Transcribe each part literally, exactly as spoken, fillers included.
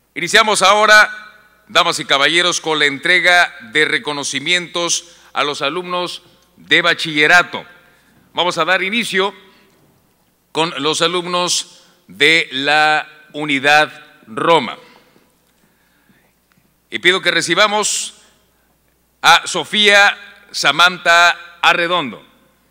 Iniciamos ahora, damas y caballeros, con la entrega de reconocimientos a los alumnos de bachillerato. Vamos a dar inicio con los alumnos de la unidad Roma. Y pido que recibamos a Sofía Samantha Arredondo.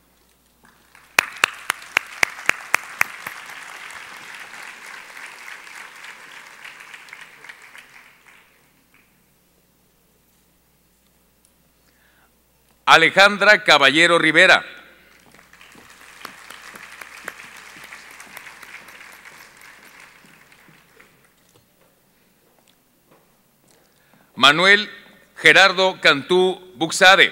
Alejandra Caballero Rivera. Manuel Gerardo Cantú Buxade.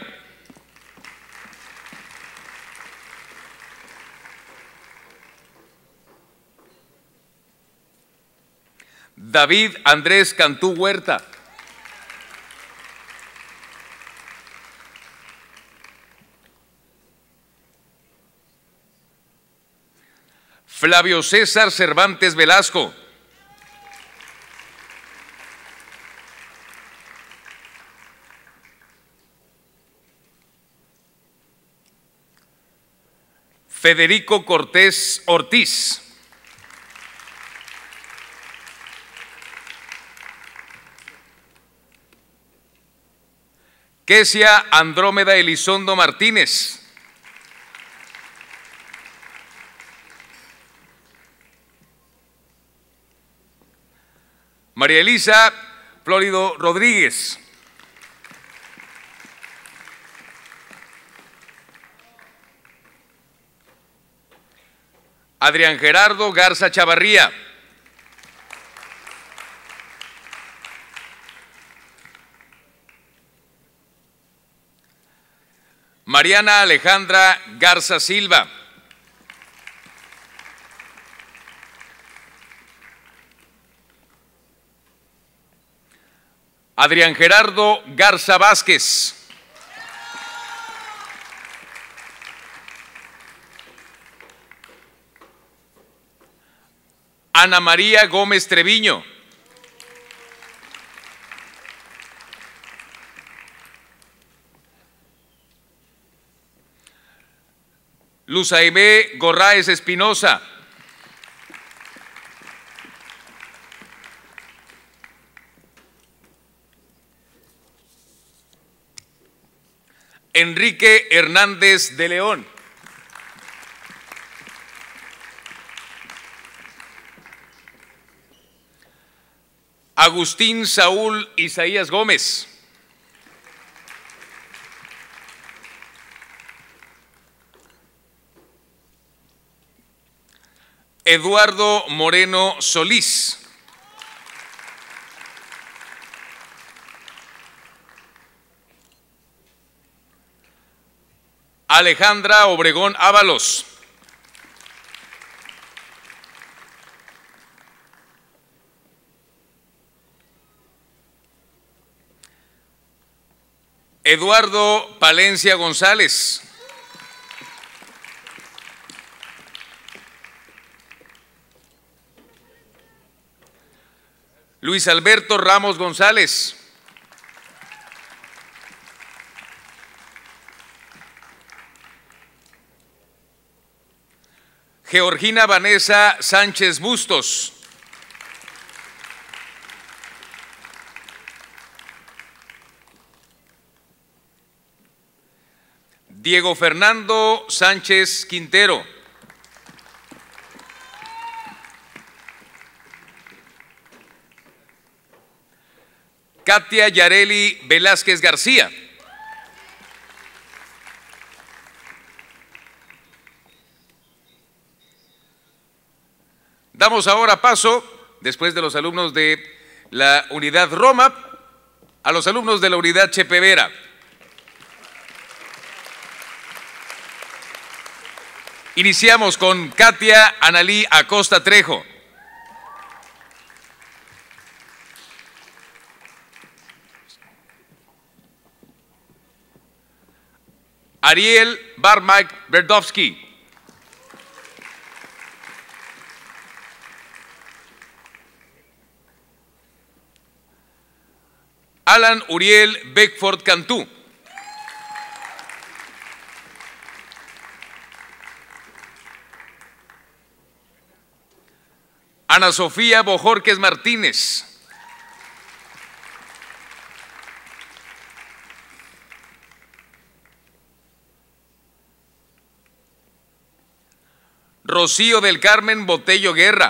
David Andrés Cantú Huerta. Flavio César Cervantes Velasco. Federico Cortés Ortiz. Kesia Andrómeda Elizondo Martínez. María Elisa Florido Rodríguez. Adrián Gerardo Garza Chavarría. Mariana Alejandra Garza Silva. Adrián Gerardo Garza Vázquez. Ana María Gómez Treviño. Luz Aimé Gorráez Espinosa. Enrique Hernández de León. Agustín Saúl Isaías Gómez. Eduardo Moreno Solís. Alejandra Obregón Ábalos. Eduardo Palencia González. Luis Alberto Ramos González. Georgina Vanessa Sánchez Bustos. Diego Fernando Sánchez Quintero. Katia Yareli Velázquez García. Damos ahora paso, después de los alumnos de la unidad Roma, a los alumnos de la unidad Chepe Vera. Iniciamos con Katia Analí Acosta Trejo. Ariel Barmak Berdovsky. Alan Uriel Beckford Cantú. Ana Sofía Bojorquez Martínez. Rocío del Carmen Botello Guerra.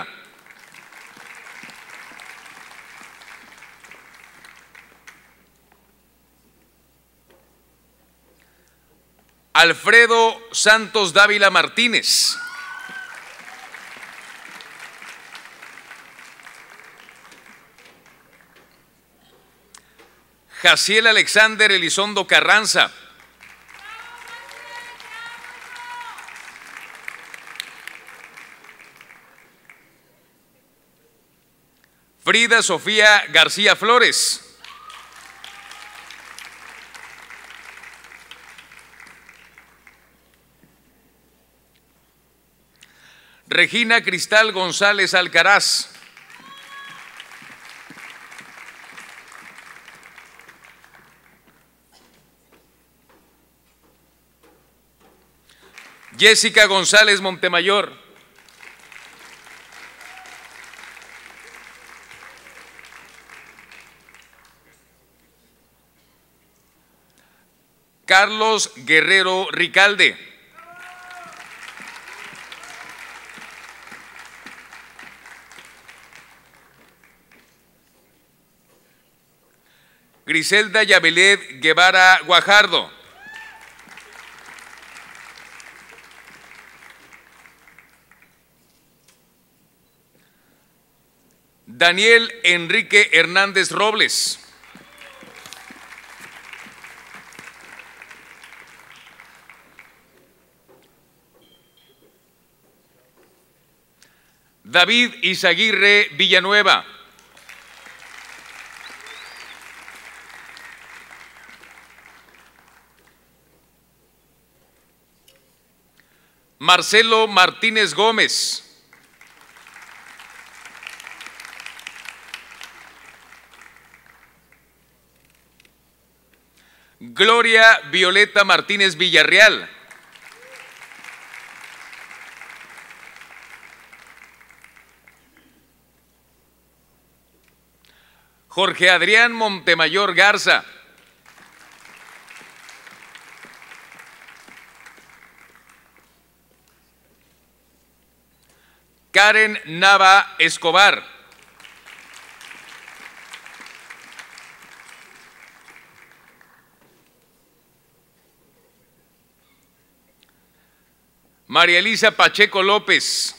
Alfredo Santos Dávila Martínez. Jaciel Alexander Elizondo Carranza. Frida Sofía García Flores. Regina Cristal González Alcaraz. Jessica González Montemayor. Carlos Guerrero Ricalde. Griselda Yabelet Guevara Guajardo. Daniel Enrique Hernández Robles. David Izaguirre Villanueva. Marcelo Martínez Gómez. Gloria Violeta Martínez Villarreal. Jorge Adrián Montemayor Garza. Karen Nava Escobar. María Elisa Pacheco López.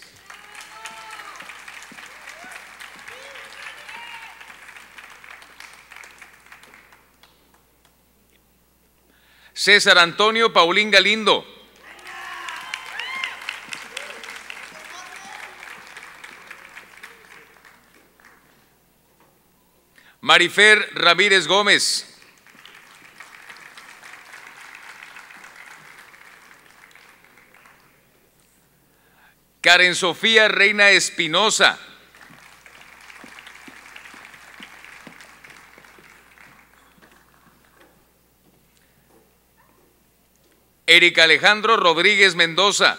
César Antonio Paulín Galindo. Marifer Ramírez Gómez. Karen Sofía Reina Espinosa. Eric Alejandro Rodríguez Mendoza.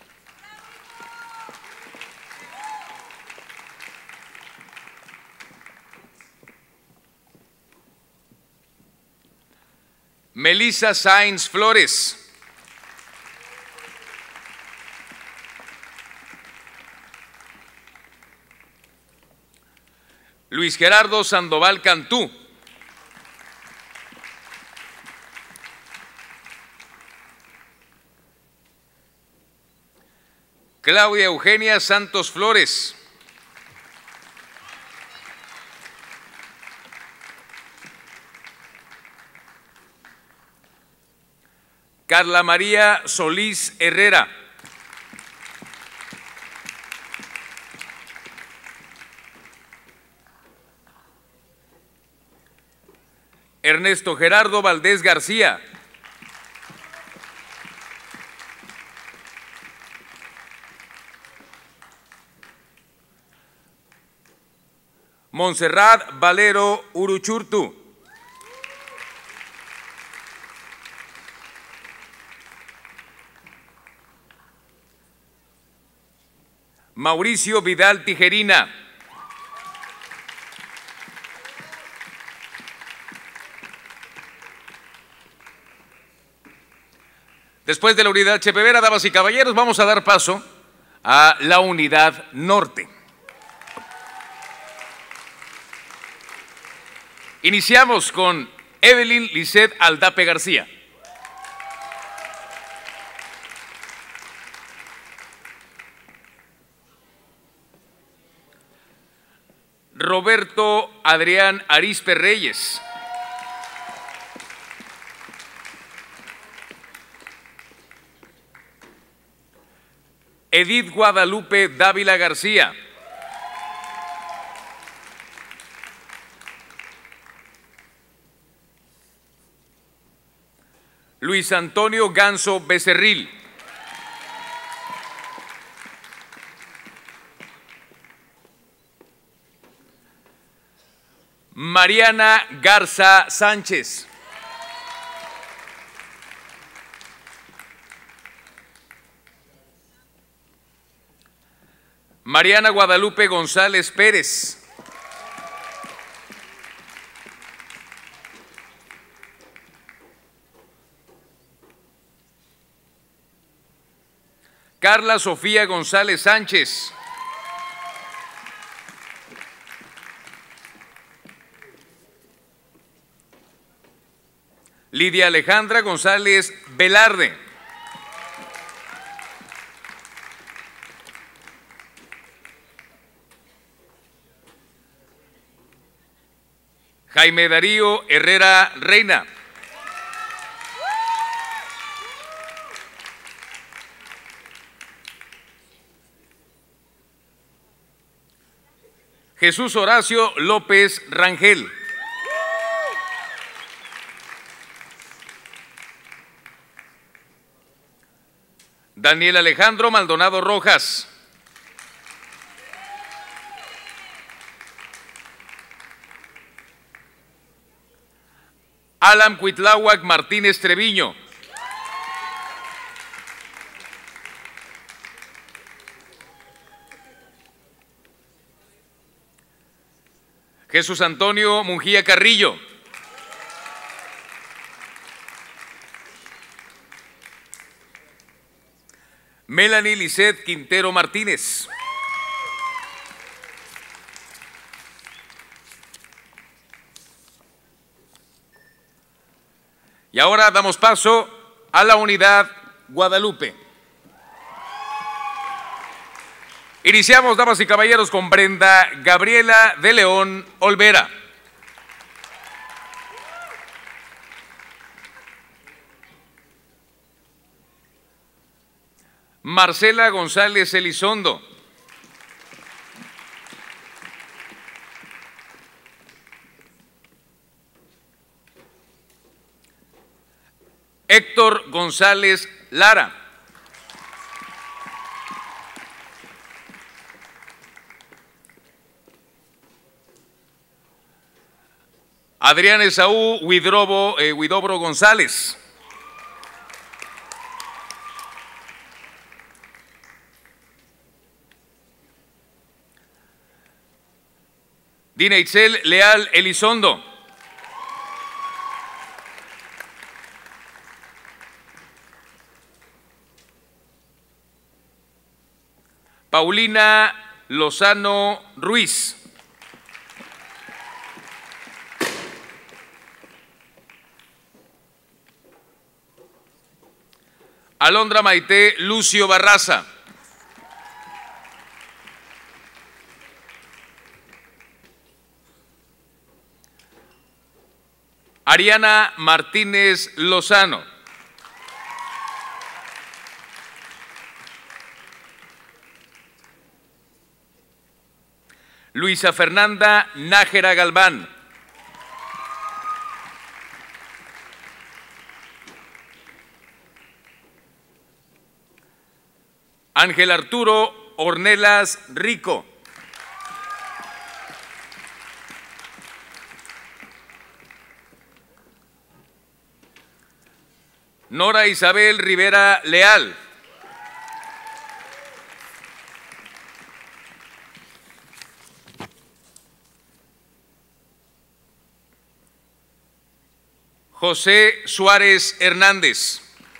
Melissa Sáenz Flores. Luis Gerardo Sandoval Cantú. Claudia Eugenia Santos Flores. Carla María Solís Herrera. Ernesto Gerardo Valdés García. Montserrat Valero Uruchurtu. Mauricio Vidal Tijerina. Después de la unidad Chepevera, damas y caballeros, vamos a dar paso a la unidad norte. Iniciamos con Evelyn Lisset Aldape García. Roberto Adrián Arispe Reyes. Edith Guadalupe Dávila García. Luis Antonio Ganso Becerril. Mariana Garza Sánchez. Mariana Guadalupe González Pérez. Carla Sofía González Sánchez. Lidia Alejandra González Velarde. Jaime Darío Herrera Reina. Jesús Horacio López Rangel. Daniel Alejandro Maldonado Rojas. Alan Cuitláhuac Martínez Treviño. Jesús Antonio Mungía Carrillo. Melanie Lisset Quintero Martínez. Y ahora damos paso a la unidad Guadalupe. Iniciamos, damas y caballeros, con Brenda Gabriela de León Olvera. Marcela González Elizondo. Héctor González Lara. Adrián Esaú Huidrobo, eh, Huidobro González. Dina Itzel Leal Elizondo. Paulina Lozano Ruiz. Alondra Maite Lucio Barraza. Ariana Martínez Lozano. Luisa Fernanda Nájera Galván. Ángel Arturo Ornelas Rico. Nora Isabel Rivera Leal. José Suárez Hernández.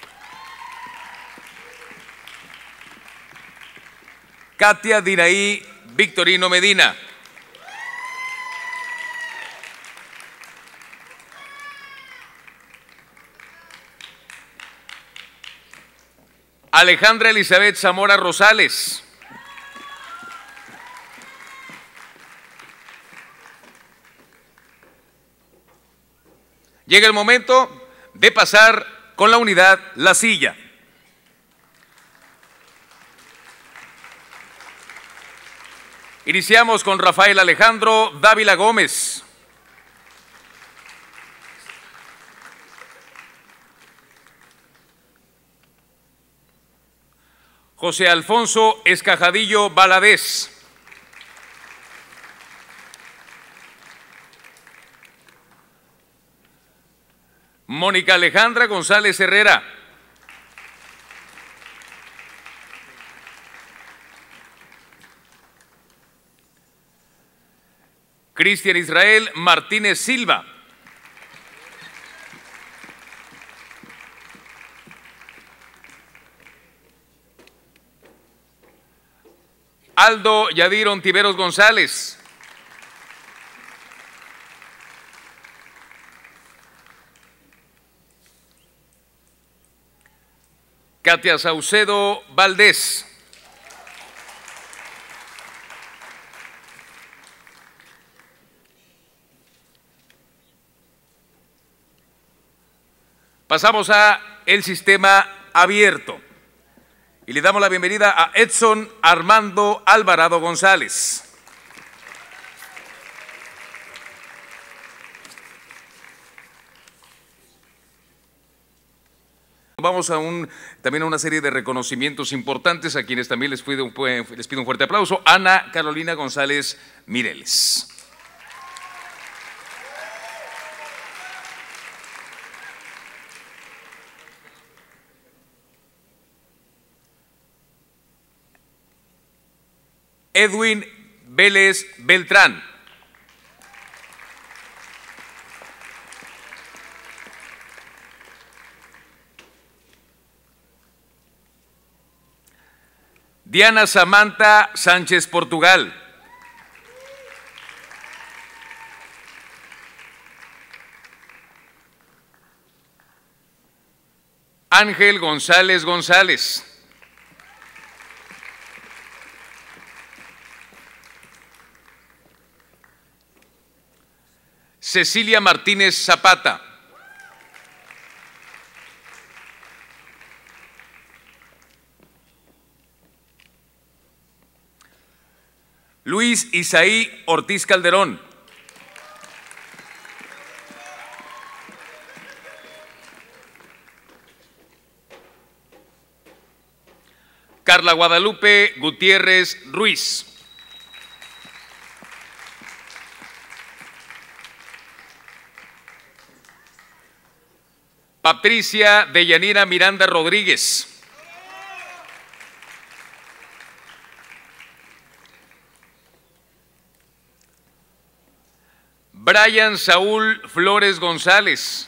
Katia Diraí Victorino Medina. Alejandra Elizabeth Zamora Rosales. Llega el momento de pasar con la unidad La Silla. Iniciamos con Rafael Alejandro Dávila Gómez. José Alfonso Escajadillo Valadez. Mónica Alejandra González Herrera. Cristian Israel Martínez Silva. Aldo Yadir Ontiveros González. Katia Saucedo Valdés. Pasamos a el sistema abierto y le damos la bienvenida a Edson Armando Alvarado González. Vamos a un, también a una serie de reconocimientos importantes a quienes también les pido, un, les pido un fuerte aplauso. Ana Carolina González Mireles. Edwin Vélez Beltrán. Diana Samantha Sánchez Portugal. Ángel González González. Cecilia Martínez Zapata. Luis Isaí Ortiz Calderón. Carla Guadalupe Gutiérrez Ruiz. Patricia Deyanira Miranda Rodríguez. Brian Saúl Flores González.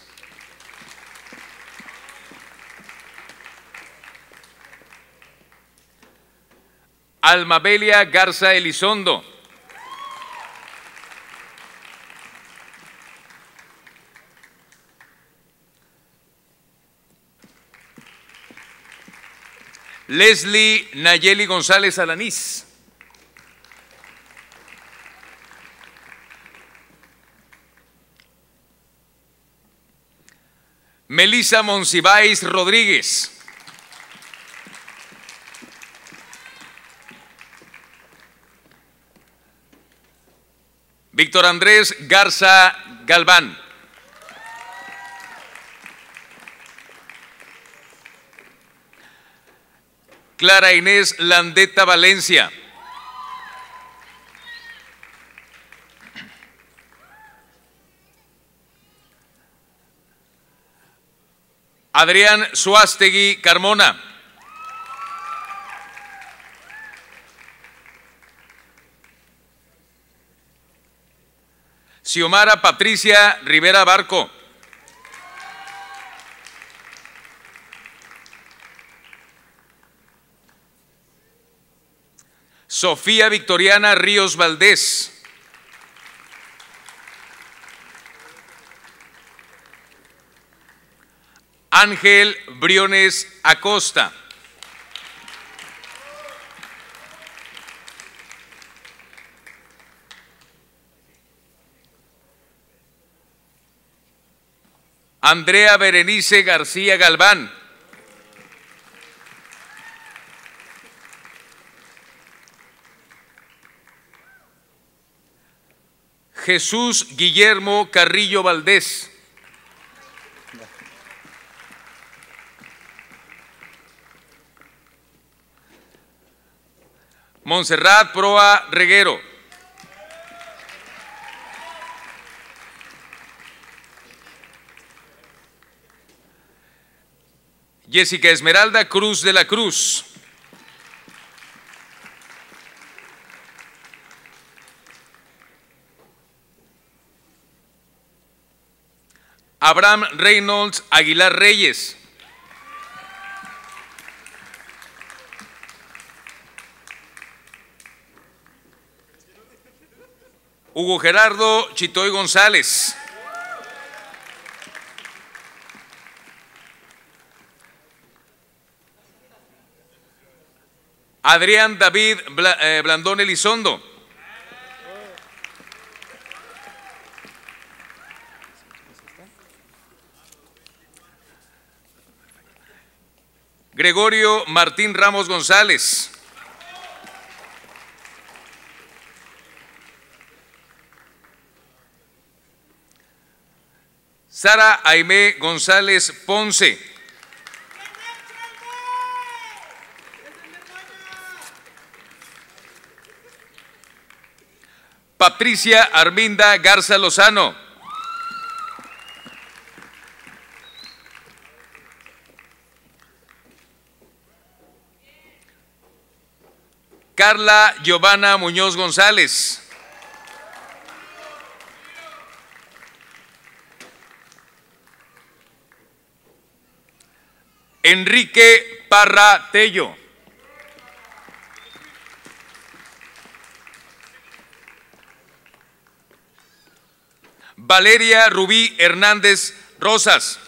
Almabelia Garza Elizondo. Leslie Nayeli González Alanís. Melissa Monsiváis Rodríguez. Víctor Andrés Garza Galván. Clara Inés Landeta Valencia. Adrián Suástegui Carmona. Xiomara Patricia Rivera Barco. Sofía Victoriana Ríos Valdés. Ángel Briones Acosta. Andrea Berenice García Galván. Jesús Guillermo Carrillo Valdés. Montserrat Proa Reguero. Jessica Esmeralda Cruz de la Cruz. Abraham Reynolds Aguilar Reyes. Hugo Gerardo Chitoy González. Adrián David Blandón Elizondo. Gregorio Martín Ramos González. Sara Aimé González Ponce. Patricia Arminda Garza Lozano. Carla Giovanna Muñoz González. Enrique Parra Tello. Valeria Rubí Hernández Rosas.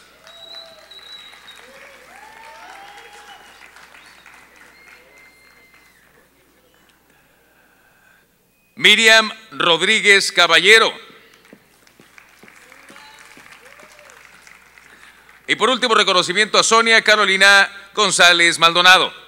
Miriam Rodríguez Caballero. Y por último, reconocimiento a Sonia Carolina González Maldonado.